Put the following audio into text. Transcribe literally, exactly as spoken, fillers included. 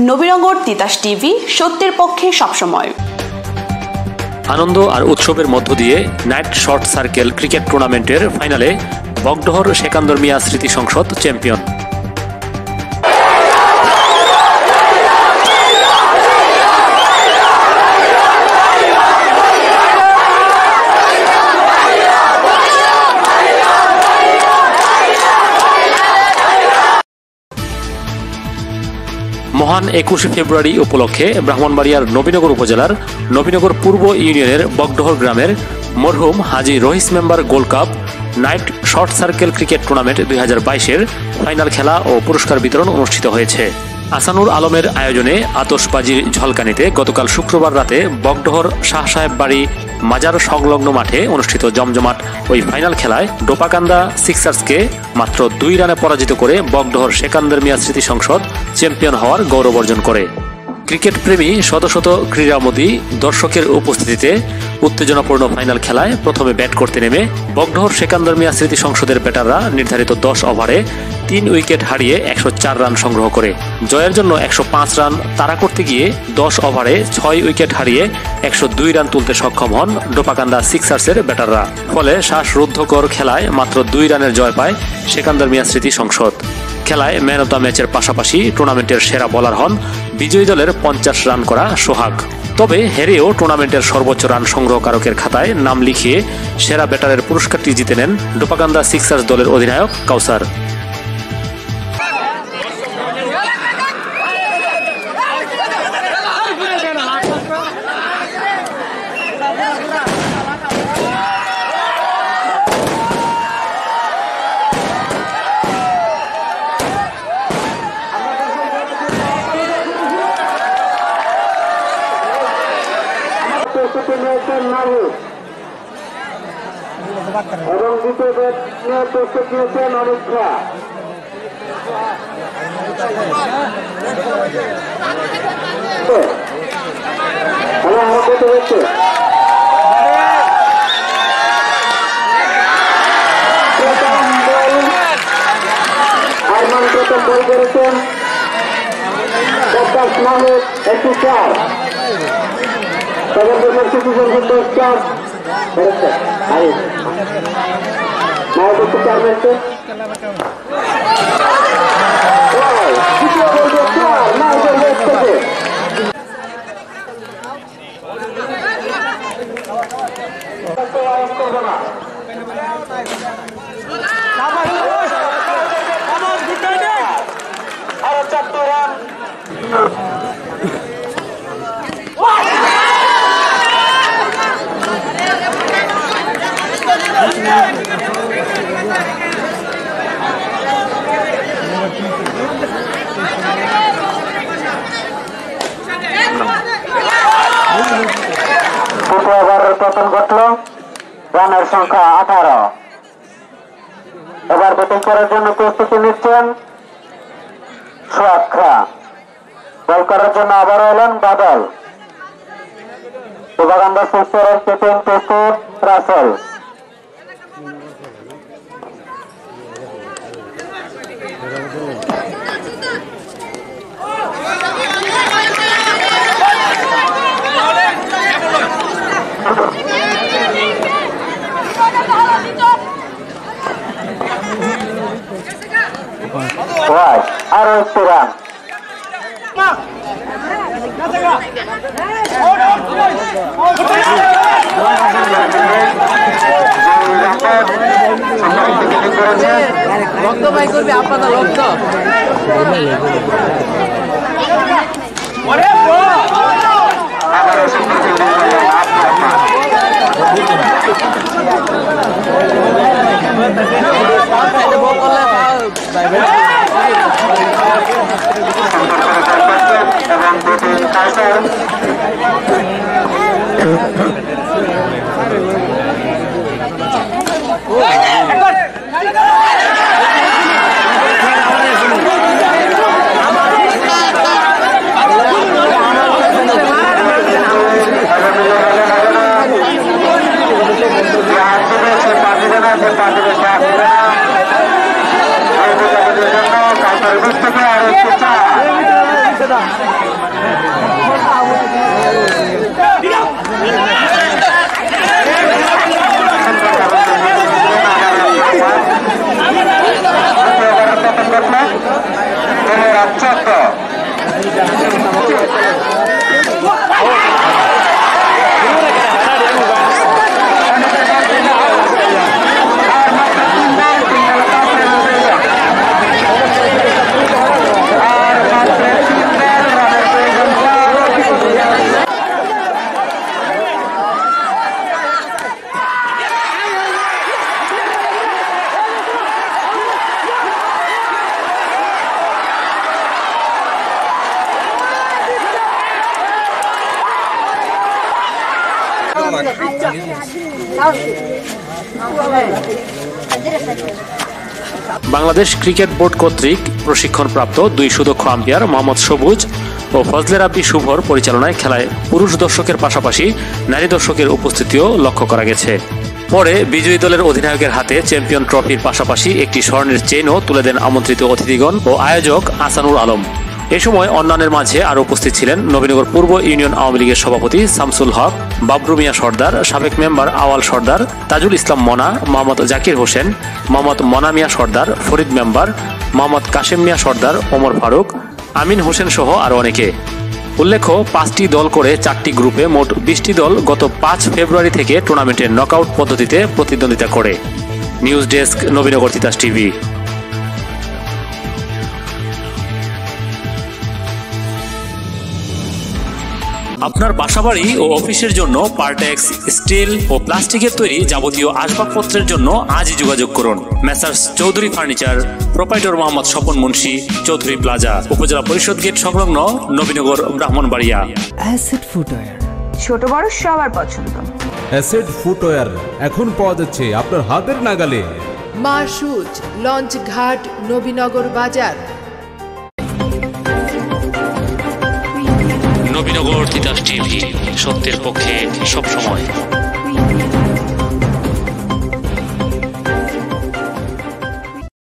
Nabinagar Titas TV, সত্যের পক্ষে সবসময়। আনন্দ আর উৎসবের মধ্য দিয়ে নাইট শর্ট সার্কেল ক্রিকেট টুর্নামেন্টের ফাইনালে বগডহর সেকান্দর মিয়া স্মৃতি সংসদ চ্যাম্পিয়ন। মহান একুশে ফেব্রুয়ারি উপলক্ষে ব্রাহ্মণবাড়িয়ার নবীনগর উপজেলার নবীনগর পূর্ব ইউনিয়নের বগডহর গ্রামের মরহুম হাজী Rahis member gold cup night short circle cricket tournament দুই হাজার বাইশের ফাইনাল খেলা ও পুরস্কার বিতরণ অনুষ্ঠিত হয়েছে। আসানুর আলমের আয়োজনে আতশবাজির ঝলকানিতে গতকাল শুক্রবার রাতে বগডহর শাহ সাহেব বাড়ি মাজার সংলগ্ন মাঠে অনুষ্ঠিত জমজমাট ওই ফাইনাল খেলায় ডোপাকান্দা সিক্সার্সকে মাত্র দুই রানে পরাজিত করে বগডহর সেকান্দর মিয়া স্মৃতি সংসদ চ্যাম্পিয়ন হওয়ার গৌরব অর্জন করে। ক্রিকেট প্রেমী শত শত ক্রীড়ামোদী দর্শকের উপস্থিতিতে উত্তেজনাপূর্ণ ফাইনাল খেলায় প্রথমে ব্যাট করতে নেমে বগডহর সেকান্দর মিয়া স্মৃতি সংসদের ব্যাটাররা নির্ধারিত দশ ওভারে তিন উইকেট হারিয়ে একশো চার রান সংগ্রহ করে জয়ের জন্য একশো পাঁচ রান তাড়া করতে গিয়ে দশ ওভারে ছয় উইকেট হারিয়ে একশো দুই রান তুলতে সক্ষম হন ডোপাকান্দা সিক্সার্সের ব্যাটাররা। ফলে শ্বাসরুদ্ধকর খেলায় মাত্র দুই রানের জয় পায় সেকান্দর মিয়া স্মৃতি সংসদ। খেলায় ম্যান অব দ্য ম্যাচের পাশাপাশি টুর্নামেন্টের সেরা বোলার হন বিজয়ী দলের পঞ্চাশ রান করা সোহাগ। তবে হেরেও টুর্নামেন্টের সর্বোচ্চ রান সংগ্রহকারকের খাতায় নাম লিখিয়ে সেরা ব্যাটারের পুরস্কারটি জিতে নেন ডোপাকান্দা সিক্সার্স দলের অধিনায়ক কাউসার। এবং দ্বিতীয় ব্যাট নিয়ে প্রস্তুত নিয়েছেন অমিত শাহ। খেলা আরম্ভ হচ্ছে। আরমান প্রথম বল করেছেন পদ্মাস মাহমুদ একটি চার সেকেন্ড সিটি দশ চার করেছেন আরিফ মাহমুদ চার ম্যাচে দ্বিতীয় বল চার মাহমুদের লেগ থেকে আরো চারটে রান দ্বিতীয়বারের পতন ঘটল। রানের সংখ্যা আঠারো। এবার ব্যাটিং করার জন্য প্রস্তুতি নিচ্ছেন সোহাগ খা। বল করার জন্য আবারও এলেন বাদল। ডোপাকান্দা সিক্সারের ক্যাপ্টেন প্রস্তুত রাসেল। আরো একটি রান। রক্ত ভাই করবে আপনারা রক্ত বাংলাদেশ ক্রিকেট বোর্ড কর্তৃক প্রশিক্ষণপ্রাপ্ত দুই সুদক্ষ আম্পায়ার মোহাম্মদ সবুজ ও ফজলে রাব্বি শুভর পরিচালনায় খেলায় পুরুষ দর্শকের পাশাপাশি নারী দর্শকের উপস্থিতিও লক্ষ্য করা গেছে। পরে বিজয়ী দলের অধিনায়কের হাতে চ্যাম্পিয়ন ট্রফির পাশাপাশি একটি স্বর্ণের চেইনও তুলে দেন আমন্ত্রিত অতিথিগণ ও আয়োজক আসানুর আলম। এ সময় অন্যান্যের মাঝে আরো উপস্থিত ছিলেন নবীনগর পূর্ব ইউনিয়ন আওয়ামী লীগের সভাপতি শামসুল হক, বাবরু মিয়া সর্দার, সাবেক মেম্বার আওয়াল সর্দার, তাজুল ইসলাম মনা, মোহাম্মদ জাকির হোসেন, মোহাম্মদ মনা মিয়া সর্দার, ফরিদ মেম্বার, মোহাম্মদ কাশেম মিয়া সর্দার, ওমর ফারুক, আমিন হোসেন সহ আরো অনেকে। উল্লেখ্য, পাঁচটি দল করে চারটি গ্রুপে মোট বিশটি দল গত পাঁচ ফেব্রুয়ারি থেকে টুর্নামেন্টের নকআউট পদ্ধতিতে প্রতিদ্বন্দ্বিতা করে। News desk, Nabinagar Titas TV. আপনার বাসাবাড়ি ও অফিসের জন্য পার্টেক্স, স্টিল ও প্লাস্টিকের তৈরি যাবতীয় আসবাবপত্রের জন্য আজই যোগাযোগ করুন। Messrs Chowdhury furniture, proprietor Mohammad Swapan Munshi, Chowdhury plaza, উপজেলা পরিষদ গেট সংলগ্ন, নবীনগর, ব্রাহ্মণবাড়িয়া। অ্যাসেট ফুটওয়্যার, ছোট বড় সবার পছন্দ। অ্যাসেট ফুটওয়্যার এখন পাওয়া যাচ্ছে আপনার হাতের নাগালে। মা শুজ, লঞ্চ ঘাট, নবীনগর বাজার। নবীনগর তিতাস টিভি, সত্যের পক্ষে সবসময়।